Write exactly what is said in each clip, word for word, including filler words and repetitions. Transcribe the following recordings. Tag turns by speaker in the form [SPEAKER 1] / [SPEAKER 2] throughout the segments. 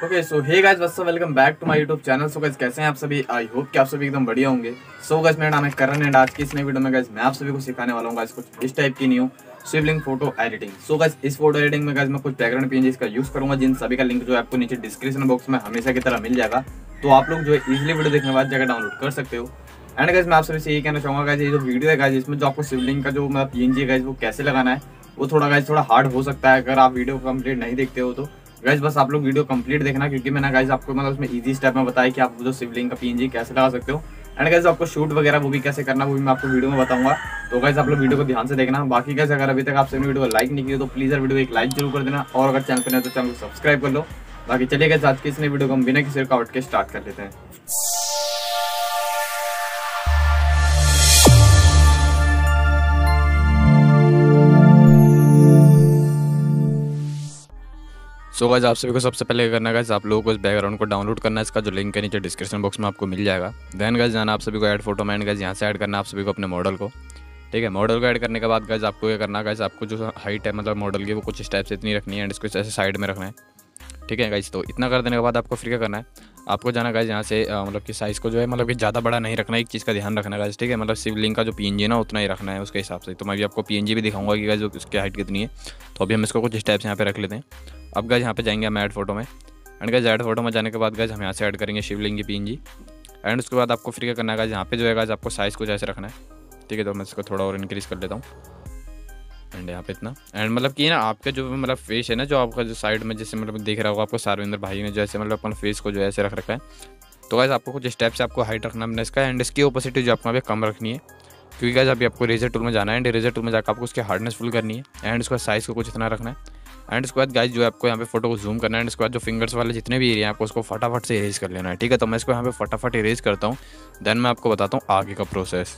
[SPEAKER 1] Okay so hey guys what's up, welcome back to my YouTube channel. So guys कैसे हैं आप सभी? I hope कि आप सभी एकदम बढ़िया होंगे। सो गाइस मेरा नाम है करण एंड आज की इस नई वीडियो में गाइस मैं आप सभी को सिखाने वाला हूं गाइस कुछ इस टाइप की new Shivling photo editing. So guys इस फोटो एडिटिंग में गाइस मैं कुछ बैकग्राउंड पीएनजीज का यूज करूंगा, जिन सभी का लिंक जो है आपको नीचे डिस्क्रिप्शन बॉक्स में हमेशा की तरह मिल जाएगा। तो आप लोग जो है इजीली वीडियो देखने के बाद जाकर डाउनलोड कर सकते हो। एंड गाइस मैं आप सभी से यही कहना चाहूंगा गाइस, ये जो वीडियो है गाइस इसमें जो आपको शिवलिंग का जो मतलब पीएनजी है गाइस वो कैसे लगाना है वो थोड़ा गाइस थोड़ा हार्ड हो सकता है। अगर आप वीडियो कंप्लीट नहीं देखते हो तो गाइस बस आप लोग वीडियो कंप्लीट देखना, क्योंकि मैंने गाइस आपको मतलब उसमें इजी स्टेप में बताया कि आप जो शिवलिंग का पीएनजी कैसे लगा सकते हो। एंड गाइस आपको शूट वगैरह वो भी कैसे करना वो भी मैं आपको वीडियो में बताऊंगा। तो गाइस आप लोग वीडियो को ध्यान से देखना। बाकी गाइस अगर अभी तक आप सभी वीडियो को लाइक नहीं किया तो प्लीज यार वीडियो को एक लाइक जरूर कर देना, और अगर चैनल पर नहीं तो चैनल को सब्सक्राइब कर लो। बाकी चलिए गाइस आज की इस नई वीडियो को हम बिना किसी रुकावट के स्टार्ट कर लेते हैं। सो गाइस आप सभी को सबसे पहले करना है गाइस आप लोगों को इस बैकग्राउंड को डाउनलोड करना है। इसका जो लिंक है नीचे डिस्क्रिप्शन बॉक्स में आपको मिल जाएगा। देन गाइस जाना आप सभी को ऐड फोटो में, एंड गाइस यहाँ से ऐड करना आप सभी को अपने मॉडल को। ठीक है, मॉडल को ऐड करने के बाद गाइस आपको ये करना है गाइस, आपको जो हाइट है मतलब मॉडल की वो कुछ इस टाइप से इतनी रखनी है, एंड इसको ऐसे साइड में रखना है। ठीक है गाइस, तो इतना कर देने के बाद आपको फिर क्या करना है, आपको जाना गाइस यहाँ से मतलब कि साइज़ को जो है मतलब कि ज़्यादा बड़ा नहीं रखना है। एक चीज़ का ध्यान रखना है गाइस, ठीक है, मतलब शिवलिंग का जो पीएनजी है ना उतना ही रखना है उसके हिसाब से। तो मैं भी आपको पीएनजी भी दिखाऊंगा कि गाइस उसकी हाइट कितनी है। तो अभी हम इसको कुछ इस टाइप से यहाँ पे रख लेते हैं। अब गाइस यहाँ पे जाएंगे हम ऐड फोटो में, एंड गाइस ऐड फोटो में जाने के बाद गाइस हम यहाँ से ऐड करेंगे शिवलिंग की पीएनजी। एंड उसके बाद आपको फिर क्या करना है गाइस, यहाँ पे जो है गाइस आपको साइज़ कुछ ऐसे रखना है। ठीक है, तो मैं इसको थोड़ा और इंक्रीज़ कर लेता हूँ, एंड यहाँ पे इतना। एंड मतलब कि ना आपका जो मतलब फेस है ना, जो आपका जो साइड में जैसे मतलब दिख रहा होगा आपको सारविंदर भाई ने जैसे मतलब अपन फेस को जो है ऐसे रख रखा है। तो गाइस आपको कुछ स्टेप से आपको हाइट रखना है इसका, एंड इसकी ओपोसिटी जो आपको यहाँ पे कम रखनी है, क्योंकि गाइस अभी आपको रेजर टूल में जाना है। एंड रेजर टूल में जाकर आपको उसकी हार्डनेस फुल करनी है, एंड उसका साइज़ को कुछ इतना रखना है। एंड उसके बाद गाइस जो है आपको यहाँ पे फोटो को जूम करना है, एंड उसके बाद जो फिंगर्स वाले जितने भी एरिया है आपको उसको फटाफट से इरेज कर लेना है। ठीक है, तो मैं इसको यहाँ पे फटाफट इरेज करता हूँ, देन मैं आपको बताता हूँ आगे का प्रोसेस।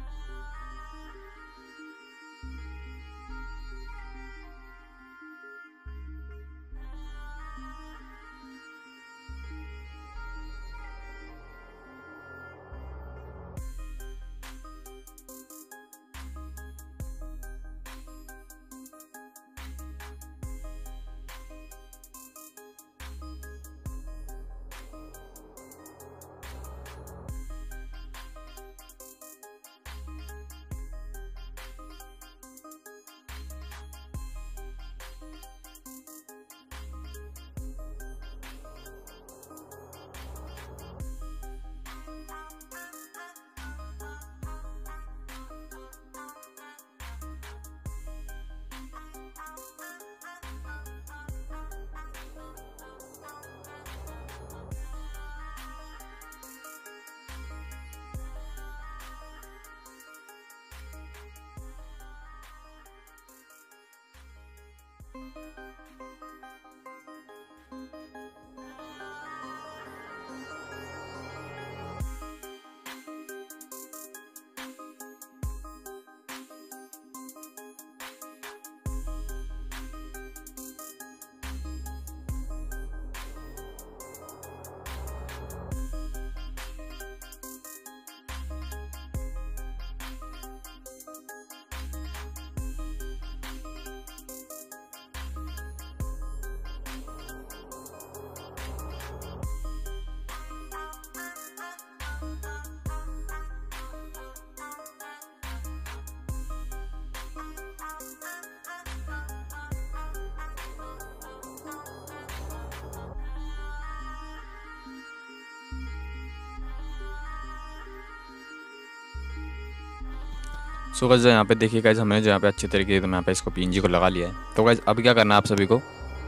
[SPEAKER 1] सो गाइस यहाँ पे देखिए गाइस हमने जो यहाँ पे अच्छे तरीके से तो यहाँ पे इसको पीएनजी को लगा लिया है। तो गाइस अब क्या करना है आप सभी को,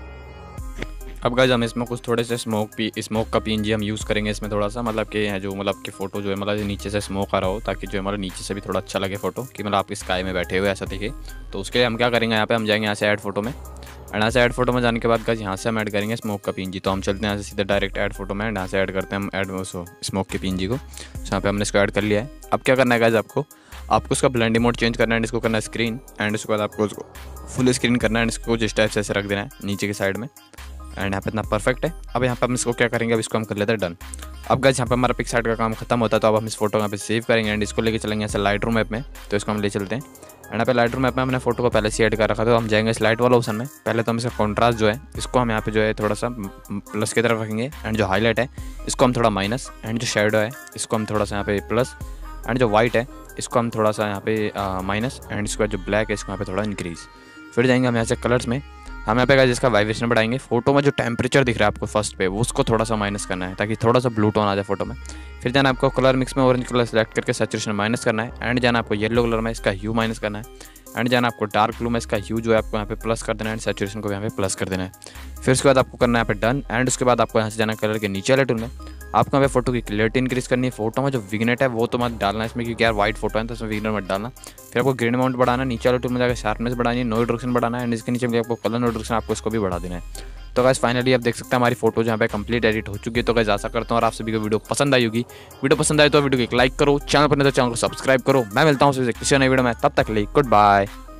[SPEAKER 1] अब गाइस हम इसमें कुछ थोड़े से स्मोक पी स्मोक का पीएनजी हम यूज़ करेंगे इसमें थोड़ा सा, मतलब कि जो मतलब कि फ़ोटो जो है मतलब नीचे से स्मोक आ रहा हो, ताकि जो हमारा नीचे से भी थोड़ा अच्छा लगे फोटो, कि मतलब आप स्काई में बैठे हुए ऐसा दिखे। तो उसके लिए हम क्या करेंगे, यहाँ पे हम जाएंगे यहाँ से ऐड फोटो में, एंड यहाँ से ऐड फोटो में जाने के बाद गाइस यहाँ से हम ऐड करेंगे स्मोक का पीएनजी। तो हम चलते हैं यहाँ से सीधे डायरेक्ट ऐड फोटो में, एंड यहाँ से ऐड करते हैं हम ऐड स्मोक के पीएनजी को। तो यहाँ पे हमने इसको ऐड कर लिया है। अब क्या करना है गाइस, आपको आपको उसका ब्लेंडिंग मोड चेंज करना है, इसको करना है स्क्रीन, एंड उसके बाद आपको उसको फुल स्क्रीन करना है, इसको जिस टाइप से ऐसे रख देना है नीचे की साइड में। एंड यहाँ पे इतना परफेक्ट है। अब यहाँ पे हम इसको क्या करेंगे, अब इसको हम कर लेते हैं डन। अब गाइस यहाँ पे हमारा पिक्सार्ट का काम खत्म होता है, तो अब हम इस फोटो यहाँ पे सेव करेंगे, एंड इसको लेके चलेंगे ऐसे लाइट रूम ऐप में। तो इसको हम ले चलते हैं, एंड यहाँ पे लाइट रूम ऐप में हमने फोटो को पहले से ऐड कर रखा था, तो हम जाएंगे इस लाइट वाला ऑप्शन में। पहले तो हम इसका कॉन्ट्रास्ट जो है इसको हम यहाँ पे जो है थोड़ा सा प्लस की तरफ रखेंगे, एंड जो हाईलाइट है इसको हम थोड़ा माइनस, एंड जो शेडो है इसको हम थोड़ा सा यहाँ पे प्लस, एंड जो वाइट है इसको हम थोड़ा सा यहाँ पे माइनस, एंड इसके बाद जो ब्लैक है इसको यहाँ पे थोड़ा इंक्रीज़। फिर जाएंगे हम यहाँ से कलर्स में, हम यहाँ पे गाइस इसका वाइब्रेशन बढ़ाएंगे। फोटो में जो टेम्परेचर दिख रहा है आपको फर्स्ट पे, वो उसको थोड़ा सा माइनस करना है ताकि थोड़ा सा ब्लू टोन आ जाए फोटो में। फिर जाना आपको कलर मिक्स में ऑरेंज कलर सेलेक्ट करके सैचुरेशन माइनस करना है, एंड जाना आपको येलो कलर में इसका ह्यू माइनस करना है, एंड जाना आपको डार्क ब्लू में इसका ह्यू जो है आपको यहाँ पे प्लस कर देना है, एंड सैचुरेशन को यहाँ पे प्लस कर देना है। फिर उसके बाद आपको करना है यहाँ पे डन, एंड उसके बाद आपको यहाँ से जाना कलर के नीचे वाले टूल में, आपको यहाँ पे फोटो की क्लियरिटी इंक्रीज करनी है। फोटो में जो विग्नेट है वो तो मत डालना इसमें, क्योंकि यार वाइट फोटो है तो इसमें विग्नेट मत डालना। फिर आपको ग्रेड अमाउंट बढ़ाना, नीचे वाले टूल में जाकर शार्पनेस बढ़ानी है, नो रिडक्शन बढ़ाना है, एंड इसके नीचे आपको कलर नो रिडक्शन आपको इसको भी बढ़ा देना है। तो गाइस फाइनली आप देख सकते हैं हमारी फोटो जहाँ पे कंप्लीट एडिट हो चुकी है। तो गाइस आशा करता हूँ और आप सभी को वीडियो पसंद आई होगी। वीडियो पसंद आए तो वीडियो को एक लाइक करो, चैनल पर नहीं तो चैनल को सब्सक्राइब करो। मैं मिलता हूँ किसी नई वीडियो में, तब तक के लिए गुड बाय।